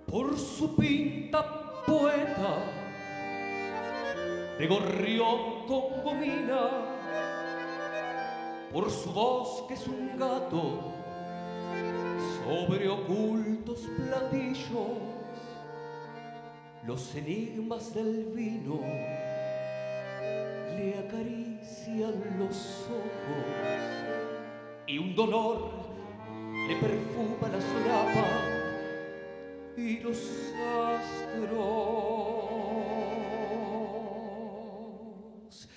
por su pinta poeta de gorrión con gomina, por su voz que es un gato sobre ocultos platillos, los enigmas del vino le acarician los ojos y un dolor le perfuma la solapa y los astros.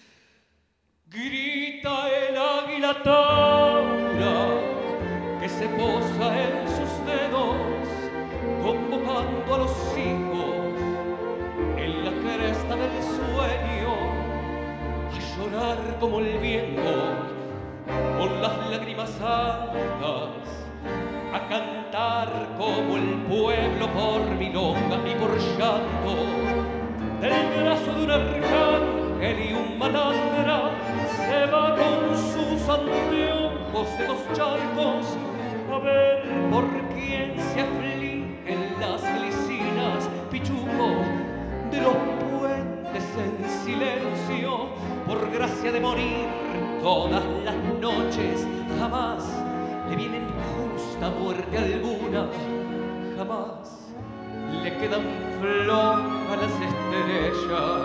Grita el águila taura que se posa en sus dedos, convocando a los hijos en la cresta del sueño, a llorar como el viento, con las lágrimas altas, a cantar como el pueblo por milonga y por llanto, del brazo de un arcángel y un malandra se va con sus anteojos de dos charcos a ver por quién se afligen las glicinas, pichuco de los puentes en silencio, por gracia de morir todas las noches, jamás le viene injusta muerte alguna, jamás le quedan flojas las estrellas,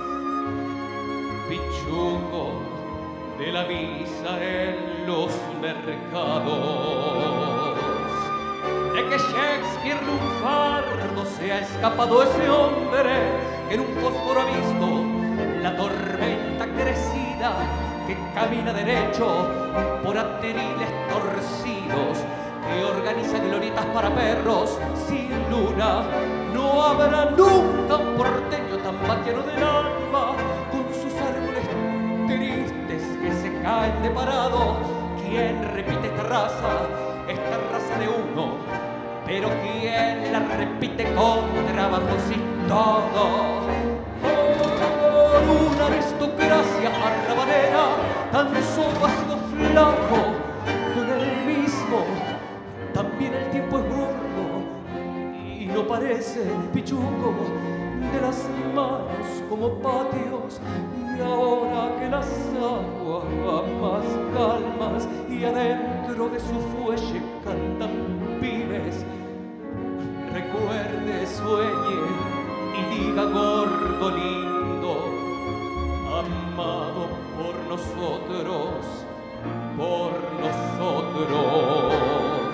pichuco de la misa en los mercados. De que Shakespeare lunfardo se ha escapado ese hombre que en un fósforo ha visto la tormenta crecida, que camina derecho por ateriles torcidos, que organiza glorietas para perros sin luna. No habrá nunca un porteño tan vaquero del alma, con sus árboles tristes que se caen de parado. ¿Quién repite esta raza de uno? Pero ¿quién la repite con trabajos y todo? Por una aristocracia arrabalera, tan solo ha sido flaco con él mismo. También el tiempo es gordo y no parece pichuco de las manos como patios. Y ahora que las aguas van más calmas y adentro de su fuelle cantan pibes, recuerde, sueñe y diga gordo lindo, amado por nosotros, por nosotros.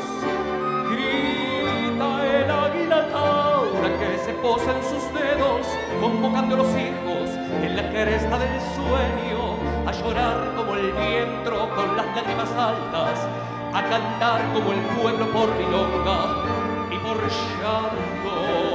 Grita el águila taura que se posa en sus dedos, convocando a los hijos en la cresta del sueño, a llorar como el viento con las lágrimas altas, a cantar como el pueblo por milonga y por llanto.